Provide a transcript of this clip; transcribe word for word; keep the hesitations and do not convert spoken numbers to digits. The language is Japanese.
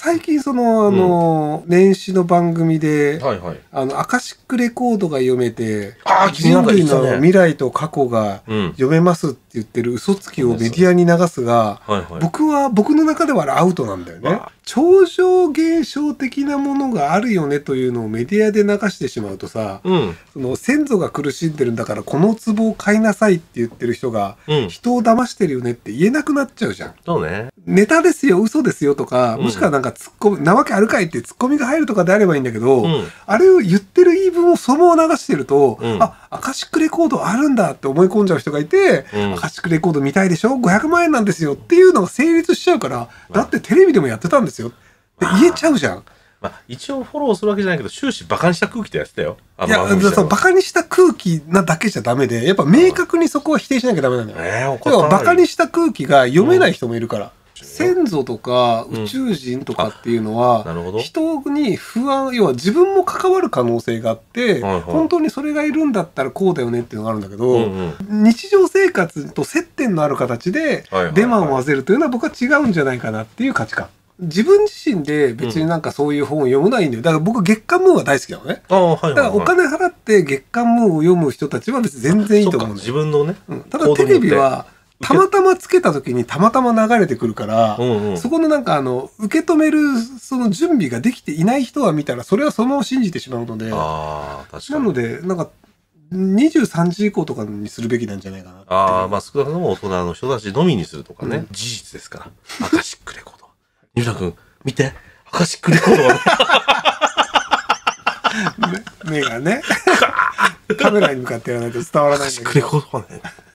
最近その、あの、年始の番組で、 はいはい。 あの、アカシックレコードが読めて、 ああ、君なん人類か言ってたね。 の未来と過去がうん。 読めますって言ってる嘘つきをメディアに流すが、 はいはい。 僕は、僕の中ではあれアウトなんだよねわ。 超常現象的なものがあるよねというのをメディアで流してしまうとさ、 うん。 その先祖が苦しんでるんだからこの壺を買いなさいって言ってる人が、 うん。 人を騙してるよねって言えなくなっちゃうじゃん。 そうね。 ネタですよ、嘘ですよとか、 うんもしくはなんかツッコミ、なわけあるかいってツッコミが入るとかであればいいんだけど、 うん。 あれを言ってる言い分をそのまま流してると、 うんあ、アカシックレコードあるんだって思い込んじゃう人がいて、 うんアカシックレコード見たいでしょ ?ごひゃく 万円なんですよっていうのが成立しちゃうから、だってテレビでもやってたんですよって言えちゃうじゃん。 まあ、一応フォローするわけじゃないけど、終始バカにした空気でやってたよ。あいや、 の番組自体はそうバカにした空気なだけじゃダメで、やっぱ明確にそこは否定しなきゃダメなんだよ。 ええ、お要はバカにしした空気が読めない人もいるから。 うん先祖とかうん宇宙人とかっていうのは、 なるほど。 人に不安、要は自分も関わる可能性があって、 はいはい本当にそれがいるんだったらこうだよねっていうのがあるんだけど、 うんうん。 日常生活と接点のある形ではいはいはいデマを混ぜるというのは僕は違うんじゃないかなっていう価値観。自分自身で別になんかそういう本を読むのはいいんだよ。だから僕月刊ムーは大好きなのね。 ああ、はいはい、はい。 だからお金払って月刊ムーを読む人たちは別に全然いいと思うんだよ。 自分のね。 うんただテレビはたまたまつけた時にたまたま流れてくるから、 うんうん。 そこのなんかあの、受け止めるその準備ができていない人は見たら、それはそのまま信じてしまうので、 ああ、確かに。 なので、なんか、にじゅうさんじ以降とかにするべきなんじゃないかなっていう。 ああ、まあ少なくとも大人の人たちのみにするとかね。 うん事実ですから。アカシックレコード。ニュータ君、見て。アカシックレコードがね。 目がね、カメラに向かってやらないと伝わらアカシックないんだけど。 レコードがね。